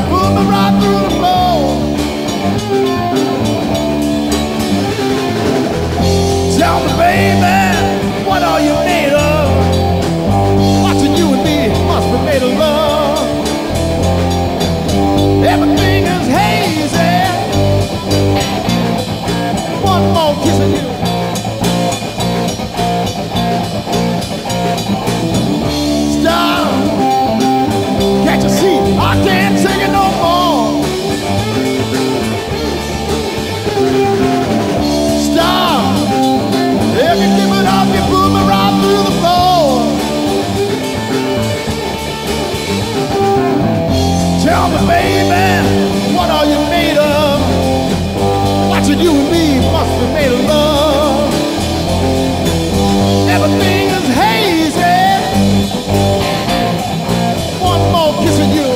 pull me right through the floor. Tell me, baby, what are you made of? Watching you and me must be made of love. Everything is hazy. One more kiss of you. Stop. Can't you see? I can't take it no more. Stop. If you give it up, you pull me right through the floor. Tell me, baby, what are you made of? Watching you and me must be made of love. Everything is hazy. One more kiss of you.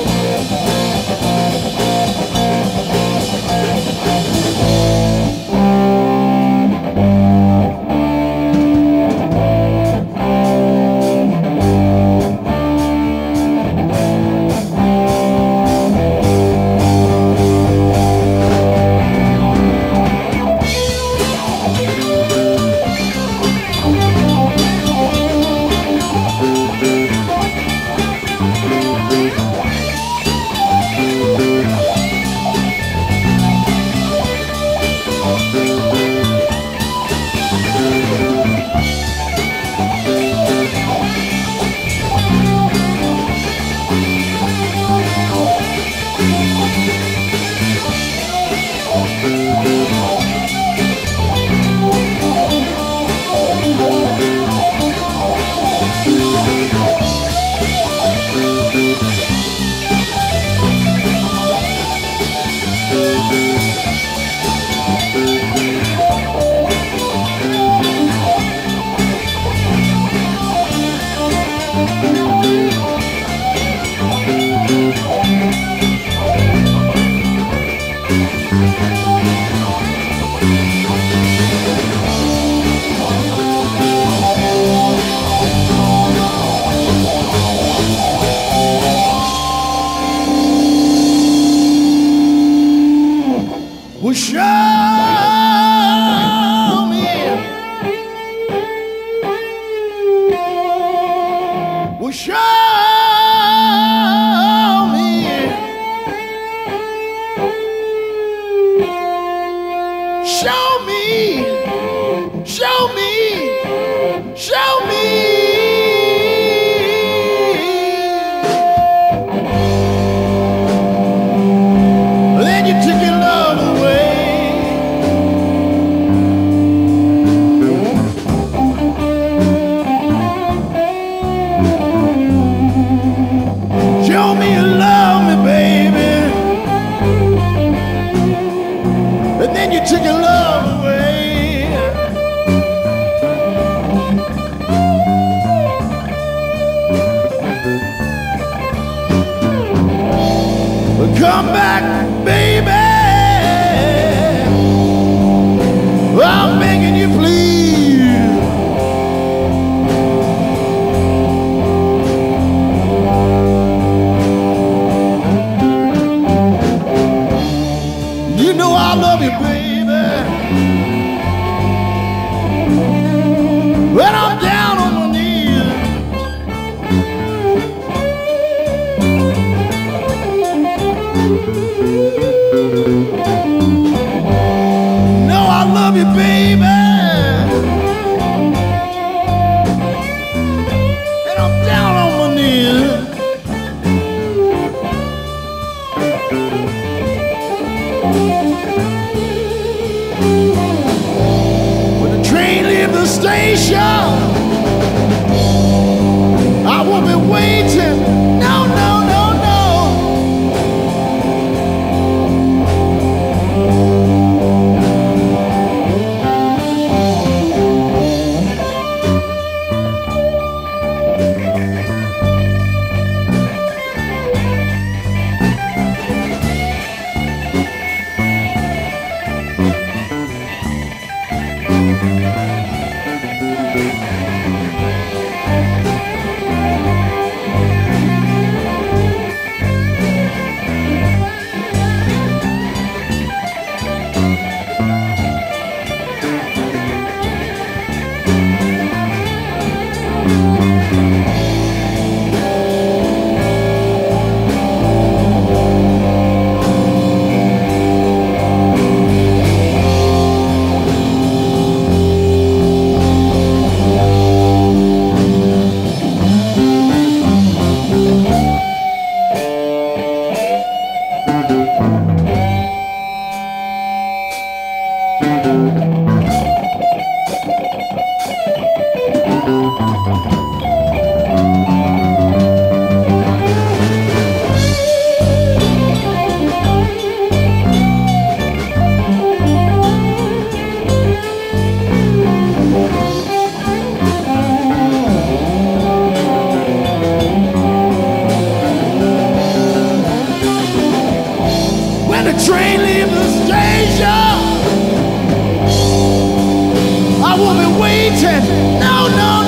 Well, show me. Well, show me. Show me. Show me. Show me. Then you took your love away. Show me you love me, baby. And then you took your love away. Come back, baby. I'm begging you, please. You know I love you, baby. When I'm down on my knees. No, I love you, baby. And I'm down on my knees. When the train leaves the station, I will be waiting. No, no, no, no. the train leaves the station, I will be waiting. No, no,